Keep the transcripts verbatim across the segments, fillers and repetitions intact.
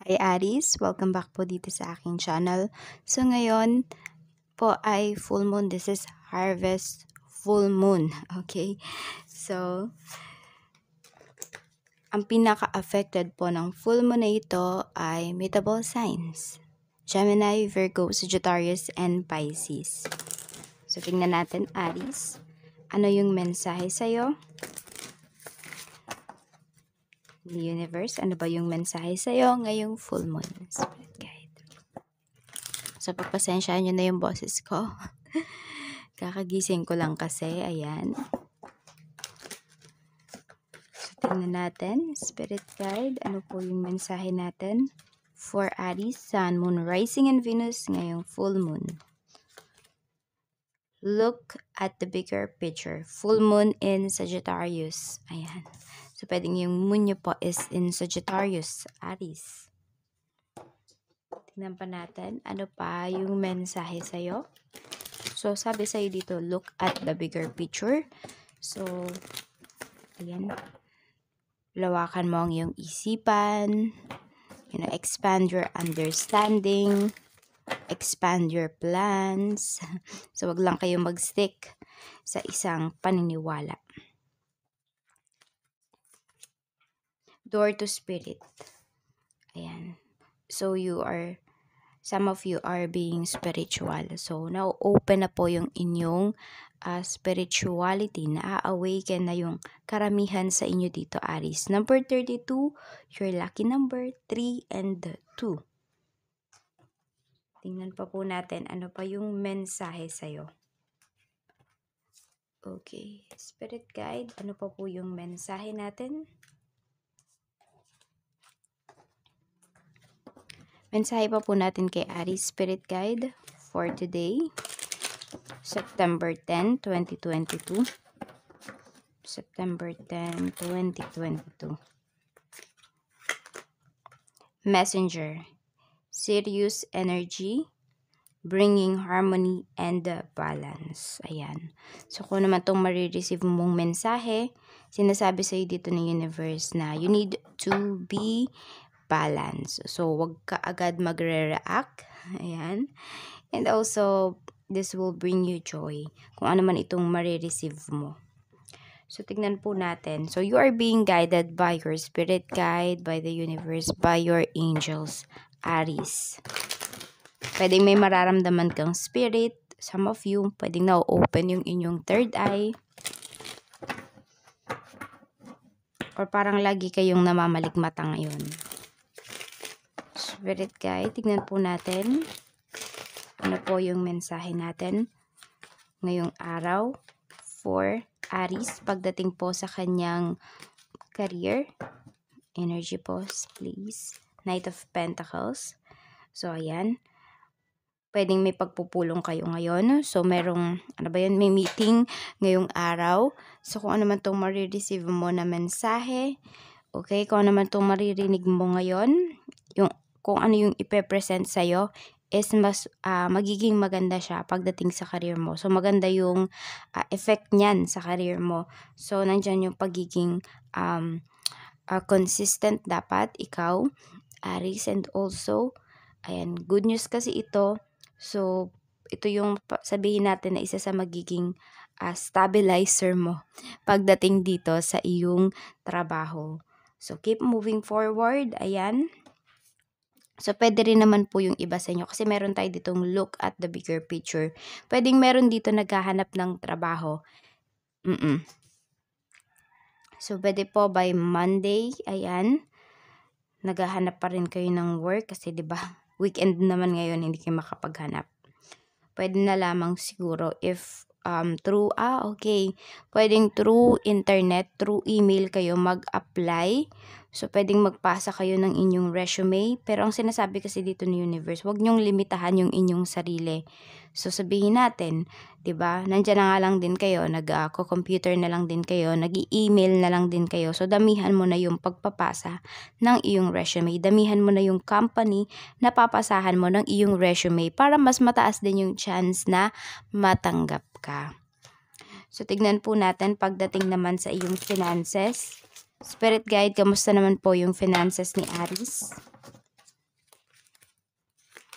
Hi Aries, welcome back po dito sa aking channel. So ngayon po ay full moon. This is harvest full moon. Okay? So, ang pinaka-affected po ng full moon na ito ay mutable signs. Gemini, Virgo, Sagittarius, and Pisces. So, tingnan natin Aries. Ano yung mensahe sa'yo? The universe, ano ba yung mensahe sa'yo ngayong full moon? Spirit guide. So, pagpasensyahan nyo na yung boses ko. Kakagising ko lang kasi, ayan. So, tingnan natin, Spirit Guide, ano po yung mensahe natin for Aries, Sun, Moon, Rising, and Venus ngayong full moon. Look at the bigger picture. Full moon in Sagittarius. Ayan. So, pwedeng yung moon nyo po is in Sagittarius, Aries. Tingnan pa natin, ano pa yung mensahe sa'yo. So, sabi sa'yo dito, look at the bigger picture. So, ayan. Lawakan mo ang iyong isipan. You know, expand your understanding. Expand your plans. So, wag lang kayo mag-stick sa isang paniniwala. Door to spirit. Ayan. So, you are, some of you are being spiritual. So, now open na po yung inyong uh, spirituality. Na-awaken na yung karamihan sa inyo dito, Aries. Number thirty-two, your lucky number, three and two. Tingnan pa po natin, ano pa yung mensahe sa'yo. Okay. Spirit guide, ano pa po yung mensahe natin? Mensahe pa po natin kay Aries Spirit Guide for today, September tenth, twenty twenty-two. September tenth, twenty twenty-two. Messenger, Sirius energy, bringing harmony and balance. Ayan. So, kung naman itong marireceive mong mensahe, sinasabi sa'yo dito ng universe na you need to be balance. So, wag ka agad magre-react. Ayan. And also, this will bring you joy. Kung ano man itong marireceive mo. So, tignan po natin. So, you are being guided by your spirit guide, by the universe, by your angels, Aries. Pwedeng may mararamdaman kang spirit. Some of you, pwedeng na-open yung inyong third eye. Or parang lagi kayong namamalikmata ngayon. Spirit guide, tignan po natin ano po yung mensahe natin ngayong araw for Aries pagdating po sa kanyang career. Energy po, please. Knight of Pentacles. So, ayan. Pwedeng may pagpupulong kayo ngayon. So, merong, ano ba yun, may meeting ngayong araw. So, kung ano man itong marireceive mo na mensahe, okay, kung ano man itong maririnig mo ngayon, yung kung ano yung ipe-present sa'yo, is mas uh, magiging maganda siya pagdating sa career mo. So, maganda yung uh, effect niyan sa career mo. So, nandyan yung pagiging um, uh, consistent dapat, ikaw, Aries, and also, ayan, good news kasi ito. So, ito yung sabihin natin na isa sa magiging uh, stabilizer mo pagdating dito sa iyong trabaho. So, keep moving forward. Ayan. So, pwede rin naman po yung iba sa inyo kasi meron tayo ditong look at the bigger picture. Pwedeng meron dito naghahanap ng trabaho. Mm-mm. So, pwede po by Monday, ayan, naghahanap pa rin kayo ng work kasi diba, weekend naman ngayon, hindi kayo makapaghanap. Pwede na lamang siguro if um, through, ah, okay, pwedeng through internet, through email kayo mag-apply. So, pwedeng magpasa kayo ng inyong resume. Pero ang sinasabi kasi dito ni universe, wag nyong limitahan yung inyong sarili. So, sabihin natin, diba, nandyan na nga lang din kayo, nag-computer uh, na lang din kayo, nag-email na lang din kayo. So, damihan mo na yung pagpapasa ng iyong resume. Damihan mo na yung company na papasahan mo ng iyong resume para mas mataas din yung chance na matanggap ka. So, tignan po natin pagdating naman sa iyong finances. Spirit guide, kamusta naman po yung finances ni Aries?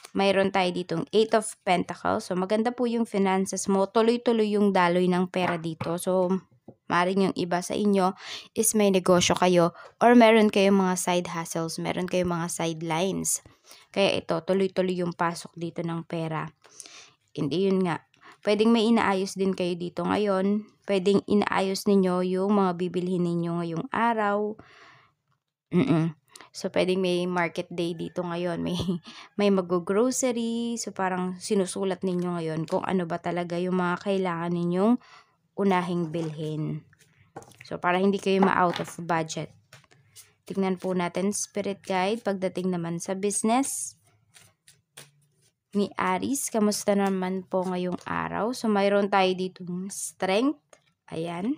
mayroon tayo ditong eight of Pentacles. So, maganda po yung finances mo. Tuloy-tuloy yung daloy ng pera dito. So, maaaring yung iba sa inyo is may negosyo kayo or meron kayong mga side hustles, meron kayong mga sidelines. Kaya ito, tuloy-tuloy yung pasok dito ng pera. Hindi yun nga. Pwedeng may inaayos din kayo dito ngayon. Pwedeng inaayos ninyo yung mga bibilhin ninyo ngayong araw. Mm-mm. So, pwedeng may market day dito ngayon. May, may mag-grocery. So, parang sinusulat ninyo ngayon kung ano ba talaga yung mga kailangan ninyong unahing bilhin. So, para hindi kayo ma-out of budget. Tignan po natin, Spirit Guide, pagdating naman sa business ni Aries. Kamusta naman po ngayong araw? So, mayroon tayo ditong strength. Ayan.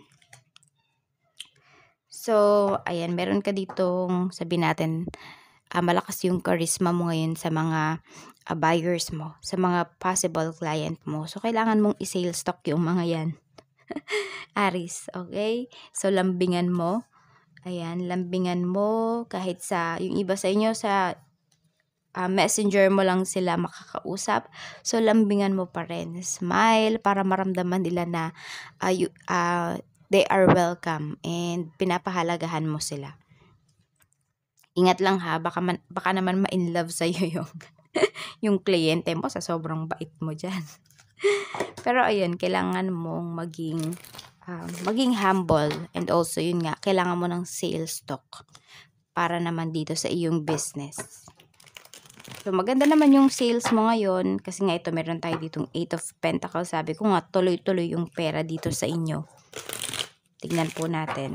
So, ayan, meron ka ditong, sabihin natin, uh, malakas yung charisma mo ngayon sa mga uh, buyers mo, sa mga possible client mo. So, kailangan mong i-sales stock yung mga yan. Aries, okay? So, lambingan mo. Ayan, lambingan mo kahit sa, yung iba sa inyo sa uh, messenger mo lang sila makakausap. So, lambingan mo pa rin. Smile para maramdaman nila na uh, you, uh, they are welcome and pinapahalagahan mo sila. Ingat lang ha, baka, man, baka naman ma-in love sa'yo yung, yung kliyente mo sa sobrang bait mo dyan. Pero ayun, kailangan mong maging, um, maging humble and also yun nga, kailangan mo ng sales stock para naman dito sa iyong business. So, maganda naman yung sales mo ngayon kasi nga ito, meron tayo ditong eight of Pentacles. Sabi ko nga, tuloy-tuloy yung pera dito sa inyo. Tignan po natin.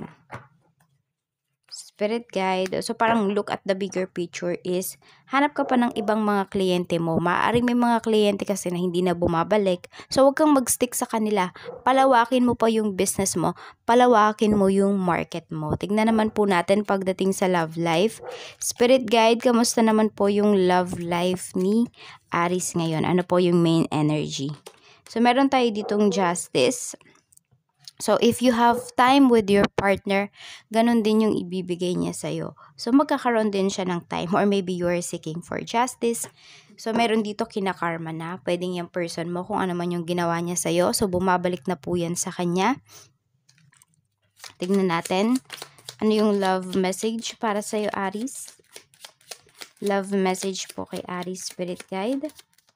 Spirit Guide. So, parang look at the bigger picture is, hanap ka pa ng ibang mga kliyente mo. Maaaring may mga kliyente kasi na hindi na bumabalik. So, huwag kang mag-stick sa kanila. Palawakin mo pa yung business mo. Palawakin mo yung market mo. Tignan naman po natin pagdating sa love life. Spirit Guide, kamusta naman po yung love life ni Aries ngayon? Ano po yung main energy? So, meron tayo ditong Justice. So, if you have time with your partner, ganun din yung ibibigay niya sa'yo. So, magkakaroon din siya ng time or maybe you are seeking for justice. So, meron dito kinakarma na. Pwedeng yung person mo kung ano man yung ginawa niya sa'yo. So, bumabalik na po yan sa kanya. Tignan natin. Ano yung love message para sa'yo, Aries? Love message po kay Aries Spirit Guide.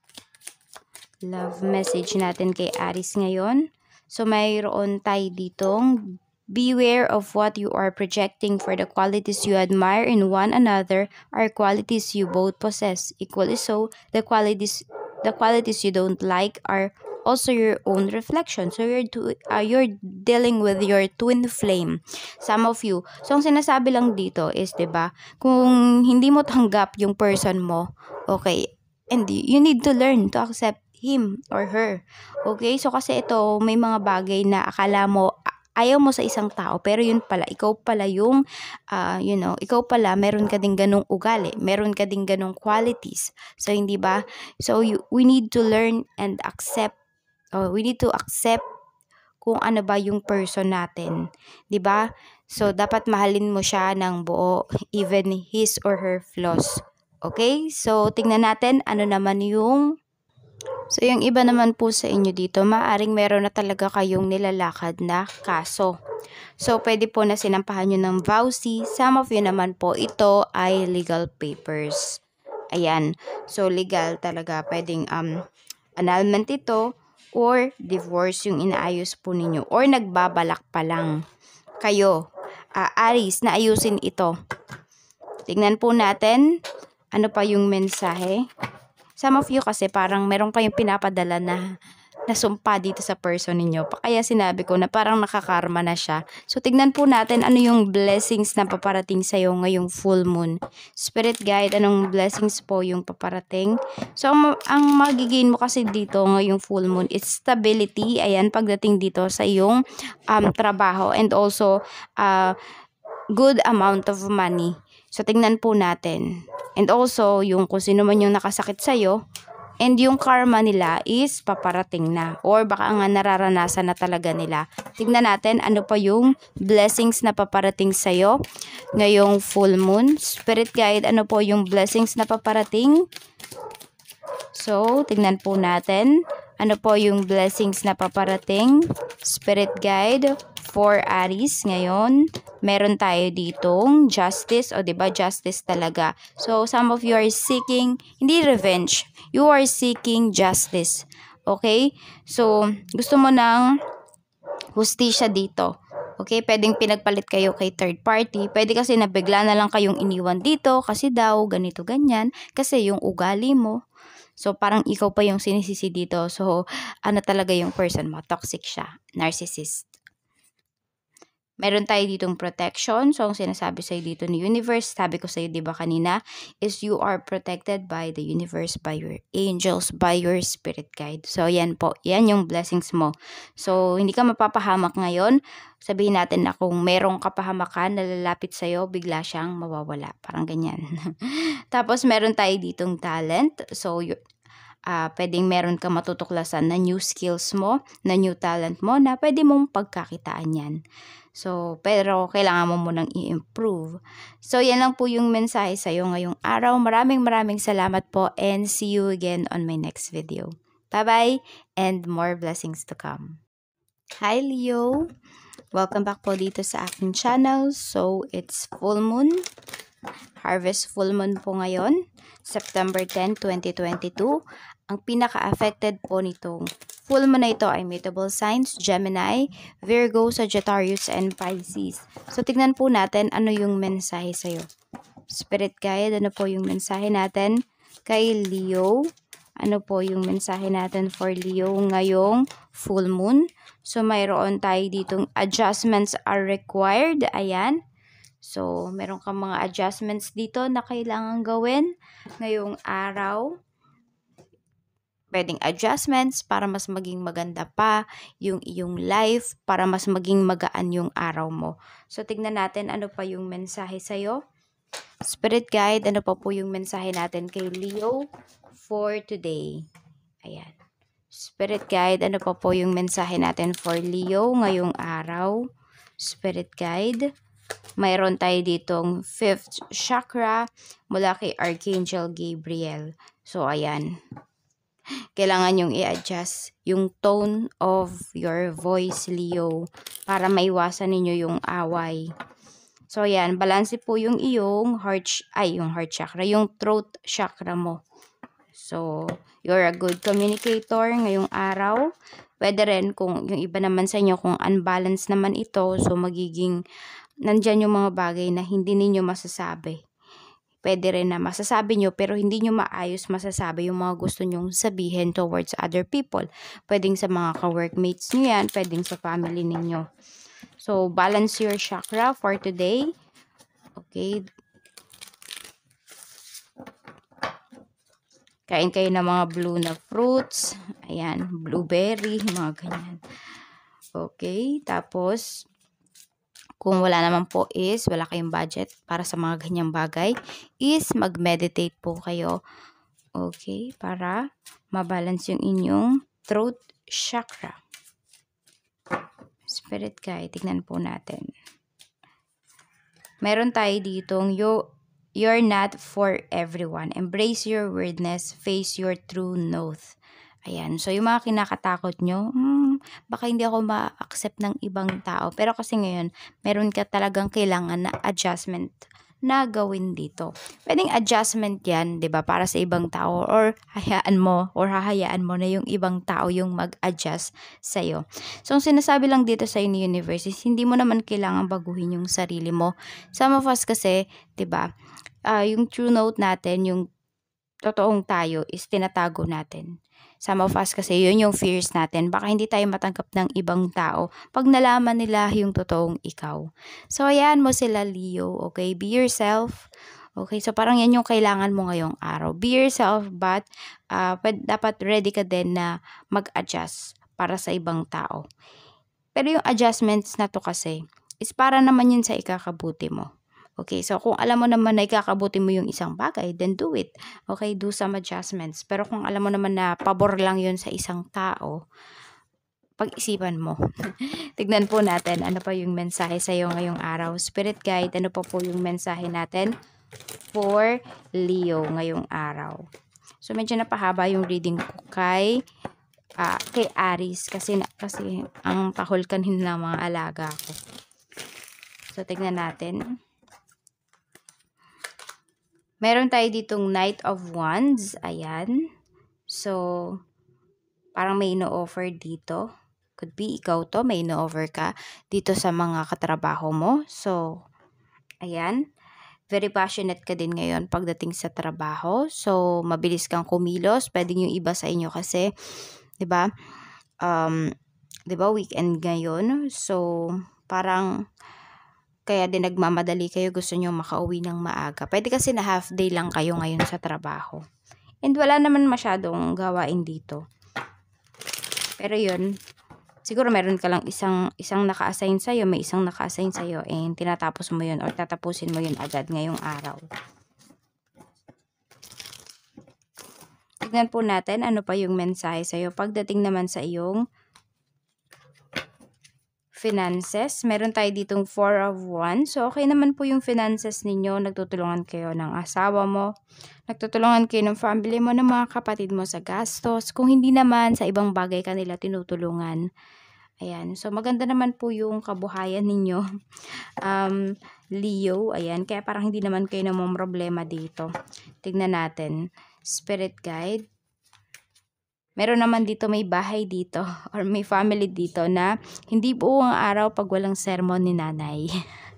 Love message natin kay Aries ngayon. So, mayroon tayo ditong beware of what you are projecting, for the qualities you admire in one another are qualities you both possess. Equally so, the qualities the qualities you don't like are also your own reflection. So, you're, to, uh, you're dealing with your twin flame. Some of you. So, ang sinasabi lang dito is, diba, kung hindi mo tanggap yung person mo, okay, and you need to learn to accept him or her. Okay? So, kasi ito, may mga bagay na akala mo, ayaw mo sa isang tao, pero yun pala, ikaw pala yung, uh, you know, ikaw pala, meron ka ding ganong ugali, meron ka ding ganong qualities. So, hindi ba? So, you, we need to learn and accept, or we need to accept kung ano ba yung person natin. Di ba? So, dapat mahalin mo siya ng buo, even his or her flaws. Okay? So, tingnan natin, ano naman yung So, yung iba naman po sa inyo dito, maaring meron na talaga kayong nilalakad na kaso. So, pwede po na sinampahan nyo ng vowsy. Some of you naman po, ito ay legal papers. Ayan. So, legal talaga. Pwedeng um, annulment ito or divorce yung inaayos po ninyo. Or nagbabalak pa lang kayo. Uh, Aries, na ayusin ito. Tingnan po natin. Ano pa yung mensahe? Some of you kasi parang meron kayong pinapadala na nasumpa dito sa person ninyo. Kaya sinabi ko na parang nakakarma na siya. So, tignan po natin ano yung blessings na paparating sa'yo ngayong full moon. Spirit Guide, anong blessings po yung paparating? So, ang, ang magiging mo kasi dito ngayong full moon is stability. Ayan, pagdating dito sa iyong um, trabaho and also uh, good amount of money. So, tingnan po natin. And also, yung kung sino man yung nakasakit sa'yo, and yung karma nila is paparating na. Or baka nga nararanasan na talaga nila. Tingnan natin ano pa yung blessings na paparating sa'yo ngayong full moon. Spirit Guide, ano po yung blessings na paparating So, tignan po natin. Ano po yung blessings na paparating? Spirit guide for Aries ngayon. Meron tayo ditong justice. O, diba? Justice talaga. So, some of you are seeking, hindi revenge. You are seeking justice. Okay? So, gusto mo ng hustisya dito. Okay? Pwedeng pinagpalit kayo kay third party. Pwede kasi nabigla na lang kayong iniwan dito kasi daw, ganito, ganyan. Kasi yung ugali mo. So, parang ikaw pa yung sinisisi dito. So, ano talaga yung person mo? Toxic siya. Narcissist. Meron tayo ditong protection. So, ang sinasabi sa'yo dito ni universe, sabi ko sa'yo, di ba kanina, is you are protected by the universe, by your angels, by your spirit guide. So, yan po. Yan yung blessings mo. So, hindi ka mapapahamak ngayon. Sabihin natin na kung merong kapahamakan na lalapit sa'yo, bigla siyang mawawala. Parang ganyan. Tapos, meron tayo ditong talent. So, you, Uh, pwedeng meron ka matutuklasan na new skills mo, na new talent mo, na pwede mong pagkakitaan yan. So, pero kailangan mo munang i-improve. So, yan lang po yung mensahe sa'yo ngayong araw. Maraming maraming salamat po and see you again on my next video. Bye-bye and more blessings to come. Hi Leo! Welcome back po dito sa aking channel. So, it's full moon. Harvest full moon po ngayon. September tenth, twenty twenty-two. Ang pinaka-affected po nitong full moon na ito ay mutable signs, Gemini, Virgo, Sagittarius, and Pisces. So, tignan po natin ano yung mensahe sa'yo. Spirit guide, ano po yung mensahe natin kay Leo? Ano po yung mensahe natin for Leo ngayong full moon? So, mayroon tayo ditong adjustments are required. Ayan. So, meron kang mga adjustments dito na kailangan gawin ngayong araw. Pwedeng adjustments para mas maging maganda pa yung iyong life, para mas maging magaan yung araw mo. So, tignan natin ano pa yung mensahe sa'yo. Spirit guide, ano pa po yung mensahe natin kay Leo for today? Ayan. Spirit guide, ano pa po yung mensahe natin for Leo ngayong araw? Spirit guide. Mayroon tayo ditong fifth chakra mula kay Archangel Gabriel. So, ayan. Kailangan yung i-adjust yung tone of your voice, Leo, para maiwasan ninyo yung away. So, ayan. Balanse po yung iyong heart, ay, yung heart chakra, yung throat chakra mo. So, you're a good communicator ngayong araw. Pwede rin kung yung iba naman sa inyo, kung unbalanced naman ito, so magiging nandyan yung mga bagay na hindi ninyo masasabi. Pwede rin na masasabi nyo pero hindi nyo maayos masasabi yung mga gusto nyong sabihin towards other people. Pwedeng sa mga ka-workmates nyo yan, pwedeng sa family ninyo. So, balance your chakra for today. Okay. Kain kayo ng mga blue na fruits. Ayan, blueberry, mga ganyan. Okay, tapos kung wala naman po is, wala kayong budget para sa mga ganyang bagay, is mag-meditate po kayo. Okay, para mabalance yung inyong throat chakra. Spirit guide, tignan po natin. Meron tayo ditong, you, you're not for everyone. Embrace your weirdness, face your true north. Ayan. So, yung mga kinakatakot nyo, hmm, baka hindi ako ma-accept ng ibang tao. Pero kasi ngayon, meron ka talagang kailangan na adjustment na gawin dito. Pwedeng adjustment yan, 'di ba, para sa ibang tao, or hayaan mo or hahayaan mo na yung ibang tao yung mag-adjust sa'yo. So, ang sinasabi lang dito sa ni universe is, hindi mo naman kailangan baguhin yung sarili mo. Some of us kasi, 'di ba, uh, yung true note natin, yung totoong tayo is tinatago natin. Some of us kasi yun yung fears natin. Baka hindi tayo matanggap ng ibang tao pag nalaman nila yung totoong ikaw. So, ayan mo sila, Leo. Okay? Be yourself. Okay? So, parang yan yung kailangan mo ngayong araw. Be yourself, but uh, dapat ready ka din na mag-adjust para sa ibang tao. Pero yung adjustments na to kasi is para naman yun sa ikakabuti mo. Okay, so kung alam mo naman na ikakabuti mo yung isang bagay, then do it. Okay, do some adjustments. Pero kung alam mo naman na pabor lang yun sa isang tao, pag-isipan mo. Tignan po natin ano pa yung mensahe sa iyo ngayong araw. Spirit guide, ano pa po yung mensahe natin for Leo ngayong araw. So, medyo napahaba yung reading ko kay, uh, kay Aries. Kasi, kasi ang tahol kanina ng mga alaga ko. So, tignan natin. Meron tayo ditong Knight of Wands. Ayan. So, parang may ino-offer dito. Could be ikaw to, may ino-offer ka dito sa mga katrabaho mo. So, ayan. Very passionate ka din ngayon pagdating sa trabaho. So, mabilis kang kumilos. Pwede yung iba sa inyo kasi, di ba? Um, di ba, weekend ngayon. So, parang kaya din nagmamadali kayo, gusto nyo makauwi ng maaga. Pwede kasi na half day lang kayo ngayon sa trabaho. And wala naman masyadong gawain dito. Pero yun, siguro meron ka lang isang, isang naka-assign sa'yo, may isang naka-assign sa'yo, and tinatapos mo yun or tatapusin mo yun agad ngayong araw. Tignan po natin ano pa yung mensahe sa'yo. Pagdating naman sa iyong finances, meron tayo ditong four of wands. So, okay naman po yung finances ninyo. Nagtutulungan kayo ng asawa mo. Nagtutulungan kayo ng family mo, ng mga kapatid mo sa gastos. Kung hindi naman, sa ibang bagay kanila tinutulungan. Ayan. So, maganda naman po yung kabuhayan ninyo. Um, Leo, ayan. Kaya parang hindi naman kayo namang problema dito. Tignan natin. Spirit guide. Meron naman dito, may bahay dito or may family dito na hindi buong araw pag walang sermon ni nanay.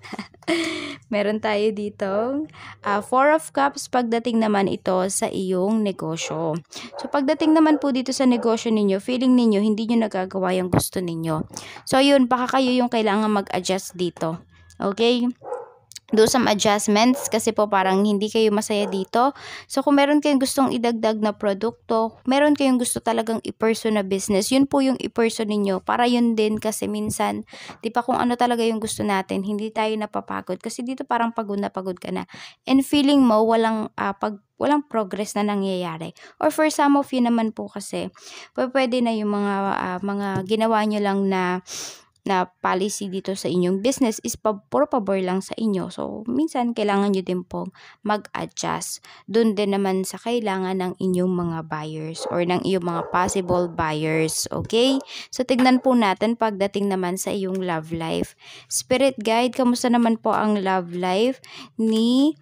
Meron tayo dito, uh, Four of Cups, pagdating naman ito sa iyong negosyo. So, pagdating naman po dito sa negosyo ninyo, feeling ninyo, hindi nyo nagagawa yung gusto ninyo. So, yun, baka kayo yung kailangan mag-adjust dito. Okay? Do some adjustments kasi po parang hindi kayo masaya dito. So, kung meron kayong gustong idagdag na produkto, meron kayong gusto talagang i-pursue na business, yun po yung i-pursue ninyo. Para yun din kasi minsan, di pa kung ano talaga yung gusto natin, hindi tayo napapagod. Kasi dito parang pagod na pagod ka na. And feeling mo, walang, uh, pag, walang progress na nangyayari. Or for some of you naman po kasi, pwede na yung mga, uh, mga ginawa nyo lang na na policy dito sa inyong business is pa, puro pabor lang sa inyo. So, minsan, kailangan nyo din pong mag-adjust. Doon din naman sa kailangan ng inyong mga buyers or ng iyong mga possible buyers. Okay? So, tignan po natin pagdating naman sa iyong love life. Spirit guide, kamusta naman po ang love life ni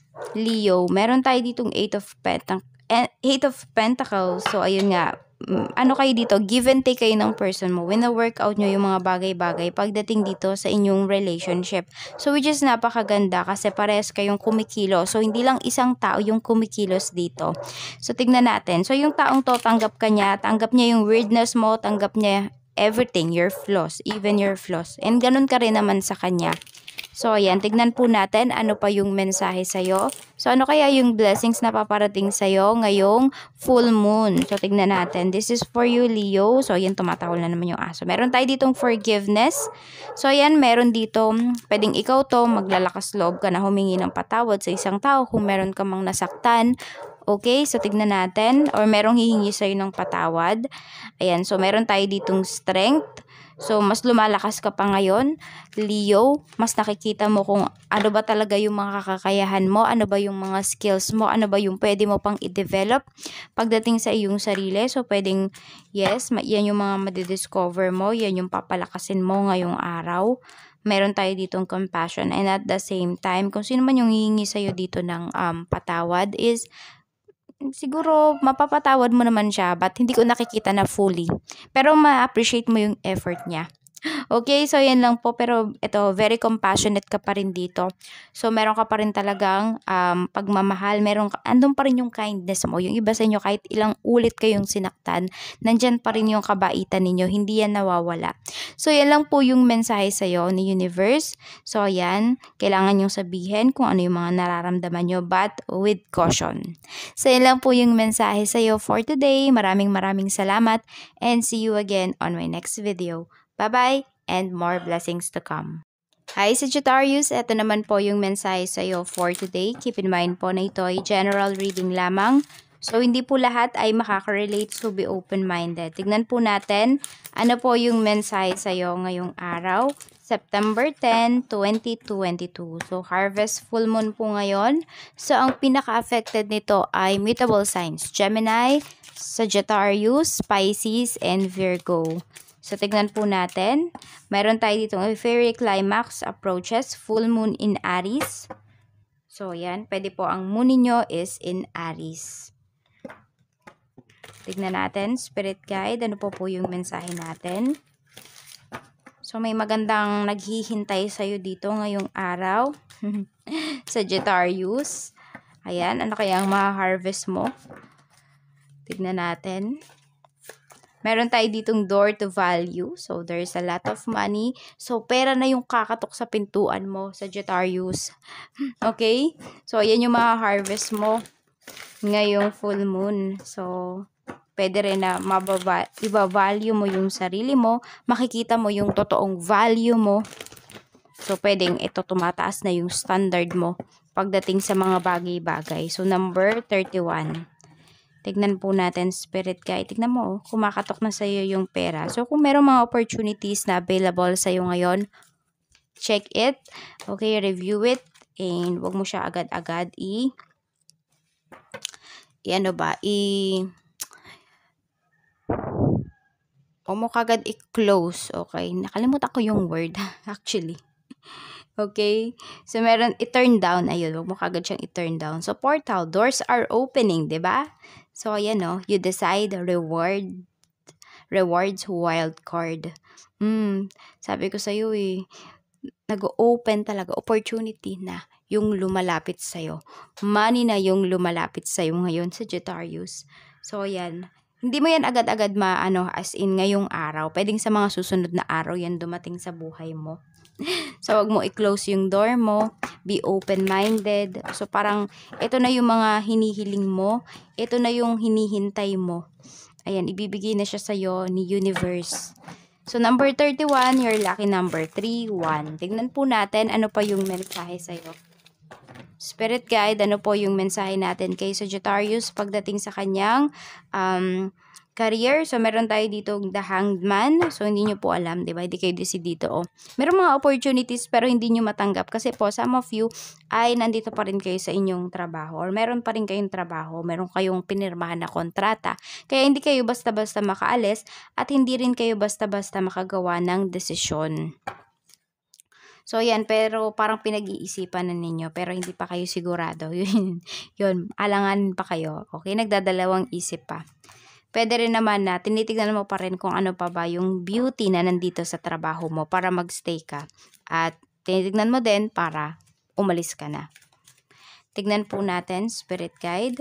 Leo? Meron tayo ditong eight of Pentacles. eight of Pentacles. So, ayun nga. Ano kayo dito, give and take kayo ng person mo. When na-workout nyo yung mga bagay-bagay pagdating dito sa inyong relationship. So, which is napakaganda kasi parehas kayong kumikilos. So, hindi lang isang tao yung kumikilos dito. So, tignan natin. So, yung taong to, tanggap ka niya, tanggap niya yung weirdness mo, tanggap niya everything, your flaws, even your flaws. And ganun ka rin naman sa kanya. So, ayan, tignan po natin ano pa yung mensahe sa'yo. So, ano kaya yung blessings na paparating sa'yo ngayong full moon? So, tignan natin. This is for you, Leo. So, ayan, tumatawal na naman yung aso. Meron tayo ditong forgiveness. So, ayan, meron dito, pwedeng ikaw to, maglalakas loob ka na humingi ng patawad sa isang tao kung meron ka mang nasaktan. Okay, so tignan natin. Or merong hihingi sa'yo ng patawad. Ayan, so meron tayo ditong strength. So, mas lumalakas ka pa ngayon, Leo. Mas nakikita mo kung ano ba talaga yung mga kakayahan mo, ano ba yung mga skills mo, ano ba yung pwede mo pang i-develop pagdating sa iyong sarili. So, pwedeng, yes, yan yung mga madidiscover mo, yan yung papalakasin mo ngayong araw. Meron tayo ditong compassion. And at the same time, kung sino man yung hihingi sa'yo dito ng um, patawad is, siguro mapapatawad mo naman siya but hindi ko nakikita na fully. Pero ma-appreciate mo yung effort niya. Okay, so yan lang po. Pero ito, very compassionate ka pa rin dito. So, meron ka pa rin talagang um, pagmamahal. Meron ka, andun pa rin yung kindness mo. Yung iba sa inyo, kahit ilang ulit kayong sinaktan, nandyan pa rin yung kabaitan ninyo. Hindi yan nawawala. So, yan lang po yung mensahe sa'yo ni Universe. So, yan. Kailangan yung sabihin kung ano yung mga nararamdaman nyo, but with caution. So, yan lang po yung mensahe sa'yo for today. Maraming maraming salamat and see you again on my next video. Bye-bye and more blessings to come. Hi Sagittarius, ito naman po yung mensahe sa iyo for today. Keep in mind po na ito ay general reading lamang. So, hindi po lahat ay makaka-relate, so be open-minded. Tignan po natin ano po yung mensahe sa iyo ngayong araw September tenth, twenty twenty-two. So, harvest full moon po ngayon. So, ang pinaka-affected nito ay mutable signs. Gemini, Sagittarius, Pisces, and Virgo. So, tignan po natin. Meron tayo dito ang fairy climax approaches, full moon in Aries. So, yan. Pwede po ang moon ninyo is in Aries. Tignan natin, spirit guide. Ano po po yung mensahe natin? So, may magandang naghihintay sa'yo dito ngayong araw. Sagittarius. Ayan, ano kaya ang ma-harvest mo? Tignan natin. Meron tayo ditong door to value. So, there's a lot of money. So, pera na yung kakatok sa pintuan mo, Sagittarius. Okay? So, ayan yung ma-harvest mo ngayong full moon. So, pwede rin na mababa, iba-value mo yung sarili mo, makikita mo yung totoong value mo. So, pwedeng ito tumataas na yung standard mo pagdating sa mga bagay-bagay. So, number thirty-one. Tignan po natin, spirit guide. Tignan mo, kumakatok na sa'yo yung pera. So, kung meron mga opportunities na available sa'yo ngayon, check it. Okay, review it. And wag mo siya agad-agad i... i ano ba? I... Huwag mo kagad i-close, okay? Nakalimutan ko yung word, actually. Okay? So, meron, i-turn down. Ayun, huwag mo kagad siyang i-turn down. So, portal, doors are opening, di ba? So, ayan o, you decide, reward, rewards, wild card. Hmm, sabi ko sa'yo eh, nag-open talaga, opportunity na yung lumalapit sa'yo. Money na yung lumalapit sa'yo ngayon, Sagittarius. So, ayan. Hindi mo yan agad-agad maano as in ngayong araw. Pwedeng sa mga susunod na araw yan dumating sa buhay mo. So, wag mo i-close yung door mo. Be open-minded. So, parang ito na yung mga hinihiling mo. Ito na yung hinihintay mo. Ayan, ibibigay na siya sa'yo ni universe. So, number thirty-one, your lucky number three, one. Tignan po natin ano pa yung mensahe sa'yo. Spirit guide, ano po yung mensahe natin kay Sagittarius pagdating sa kanyang um, career. So, meron tayo dito the hanged man. So, hindi nyo po alam, di ba? Hindi kayo dito. Oh. Meron mga opportunities pero hindi nyo matanggap kasi po some of you ay nandito pa rin kayo sa inyong trabaho or meron pa rin kayong trabaho, meron kayong pinirmahan na kontrata. Kaya hindi kayo basta-basta makaalis at hindi rin kayo basta-basta makagawa ng desisyon. So, yan, pero parang pinag-iisipan na ninyo, pero hindi pa kayo sigurado. Yun, yun, alangan pa kayo. Okay, nagdadalawang isip pa. Pwede rin naman na tinitignan mo pa rin kung ano pa ba yung beauty na nandito sa trabaho mo para magstay ka. At tinitignan mo din para umalis ka na. Tignan po natin, spirit guide.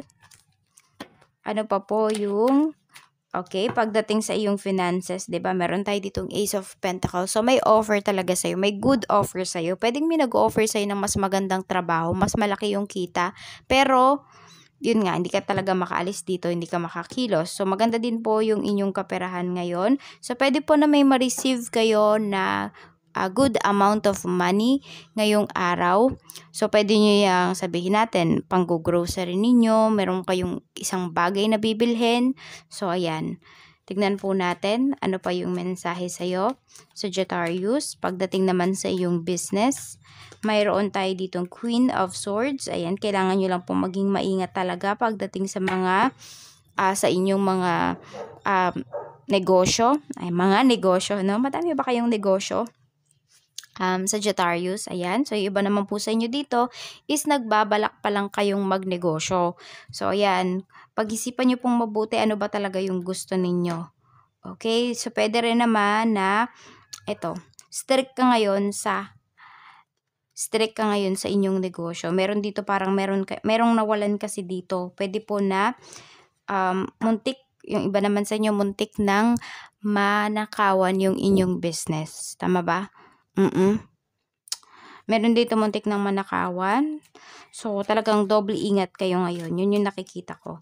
Ano pa po yung... Okay, pagdating sa iyong finances, 'di ba? Meron tayo ditong Ace of Pentacles. So may offer talaga sa iyo, may good offer sa iyo. Pwedeng may nag-offer sa iyo ng mas magandang trabaho, mas malaki yung kita, pero yun nga, hindi ka talaga makaalis dito, hindi ka makakilos. So maganda din po yung inyong kaperahan ngayon. So pwede po na may ma-receive kayo na a good amount of money ngayong araw. So, pwede nyo yung sabihin natin, pang-grocery ninyo, meron kayong isang bagay na bibilhin. So, ayan. Tignan po natin, ano pa yung mensahe sa'yo, Sagittarius. Pagdating naman sa iyong business, mayroon tayo ditong Queen of Swords. Ayan, kailangan nyo lang po maging maingat talaga pagdating sa mga, uh, sa inyong mga uh, negosyo. Ay, mga negosyo, no? Madami ba kayong negosyo? Um, Sagittarius, ayan. So, yung iba naman po sa inyo dito is nagbabalak pa lang kayong magnegosyo. So, ayan. Pag-isipan nyo pong mabuti ano ba talaga yung gusto ninyo. Okay? So, pwede rin naman na, eto, strict ka ngayon sa, strict ka ngayon sa inyong negosyo. Meron dito parang meron, merong nawalan kasi dito. Pwede po na, um, muntik, yung iba naman sa inyo, muntik ng manakawan yung inyong business. Tama ba? Mm-mm. Meron dito muntik ng manakawan. So, talagang doble ingat kayo ngayon. Yun yung nakikita ko.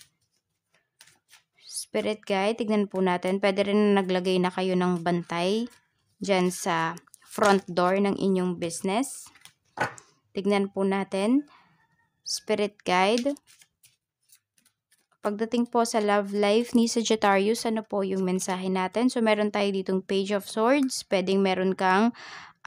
Spirit guide, tignan po natin. Pwede rin naglagay na kayo ng bantay dyan sa front door ng inyong business. Tignan po natin. Spirit guide. Pagdating po sa love life ni Sagittarius, ano po yung mensahe natin? So, meron tayo ditong Page of Swords. Pwedeng meron kang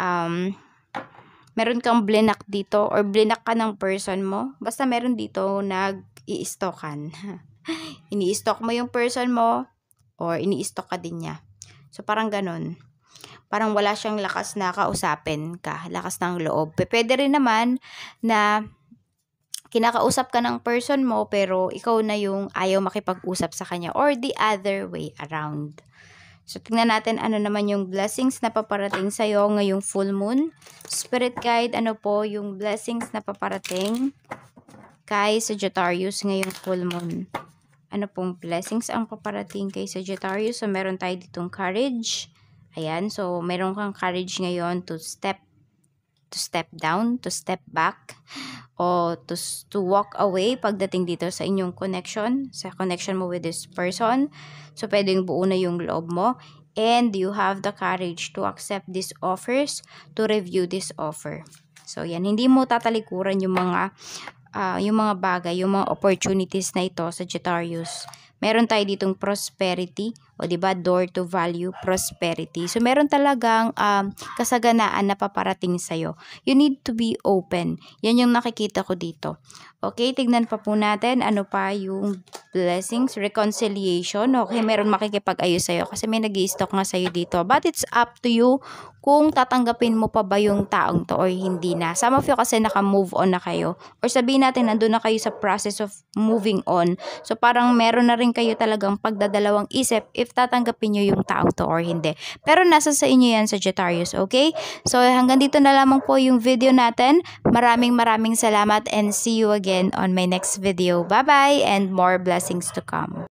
um, meron kang blinak dito or blinak ka ng person mo, basta meron dito nag-i-stalkan. Ini-stalk mo yung person mo or ini-stalk ka din niya. So, parang ganun. Parang wala siyang lakas na kausapin ka, lakas ng loob. Pwede rin naman na kinakausap ka ng person mo pero ikaw na yung ayaw makipag-usap sa kanya or the other way around. So, tingnan natin ano naman yung blessings na paparating sa'yo ngayong full moon. Spirit guide, ano po yung blessings na paparating kay Sagittarius ngayong full moon? Ano pong blessings ang paparating kay Sagittarius? So, meron tayo ditong courage. Ayan, so meron kang courage ngayon to step to step down, to step back, o to, to walk away pagdating dito sa inyong connection, sa connection mo with this person. So, pwedeng buo na yung loob mo. And you have the courage to accept these offers, to review this offer. So, yan. Hindi mo tatalikuran yung mga, uh, yung mga bagay, yung mga opportunities na ito, Sagittarius. Meron tayo ditong prosperity, o diba, door to value, prosperity. So, meron talagang um, kasaganaan na paparating sa'yo. You need to be open. Yan yung nakikita ko dito. Okay, tignan pa po natin ano pa yung blessings, reconciliation. Okay, meron makikipag-ayos sa'yo kasi may nag-i-stalk nga sa'yo dito. But it's up to you kung tatanggapin mo pa ba yung taong to or hindi na. Some of you kasi naka-move on na kayo. Or sabihin natin, nandun na kayo sa process of moving on. So, parang meron na rin kayo talagang pagdadalawang isip if tatanggapin nyo yung taong to or hindi. Pero nasa sa inyo yan, Sagittarius, okay? So, hanggang dito na lamang po yung video natin. Maraming maraming salamat and see you again on my next video. Bye-bye and more blessings to come.